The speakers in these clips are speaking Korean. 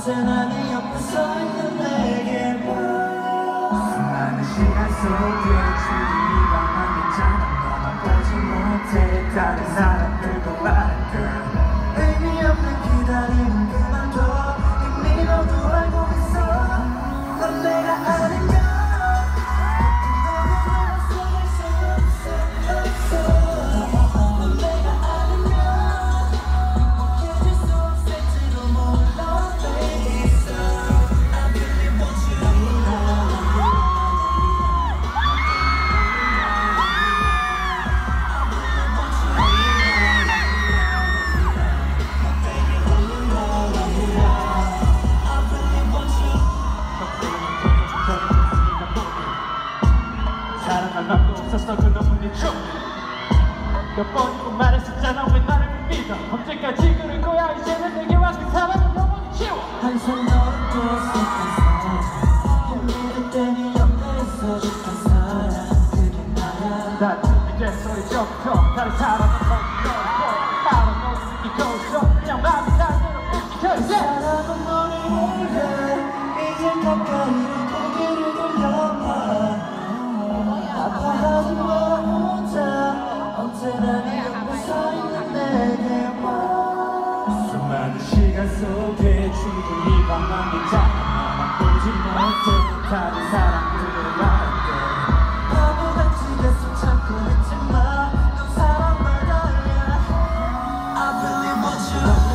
언제나 네 옆에 서 있는 내게 수많은 시간 속에 주위가 망했잖아. 너만 보지 못해 다른 사람들도 말할 걸. 의미 없는 기다림은 그만둬. 이미 너도 알고 있어. 넌 내가 아닌가. 사랑할 맘도 없었어 그놈은 네 춤. 몇 번이고 말했었잖아 왜 나를 못 믿어. 언제까지 그럴 거야. 이제는 내게 와 그 사람은 영원히 지워. 항상 너를 또 생각해. 힘들 때니 옆에 있어줄게 사랑. 그게 나야. 난 준비됐어 이제부터 다른 사람은 너를 바로 너를 느끼고 있어. 그냥 맘이 날 대로 움직여. 사랑은 너를 몰래 이제 가까이 고개를 돌려봐. 아파하지 마 혼자. 언제나 네 옆에 서 있는 내게 수많은 시간 속에 충분히 방황했잖아. 너만 보지 못해 다른 사람들을 말할 때 바보같이 계속 참고 있지만 넌 사랑받아야. I really want you.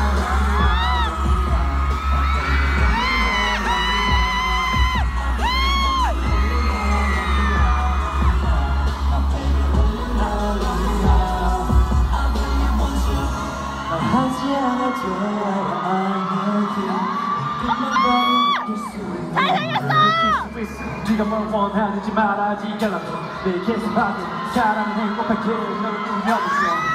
하지 않아도 I'm with you. 그만 바로 느낄 수 있어. 네가 뭘 원하는지 말하지 않아도 내 계속 봐도 사랑은 행복하게 널 꾸며보죠.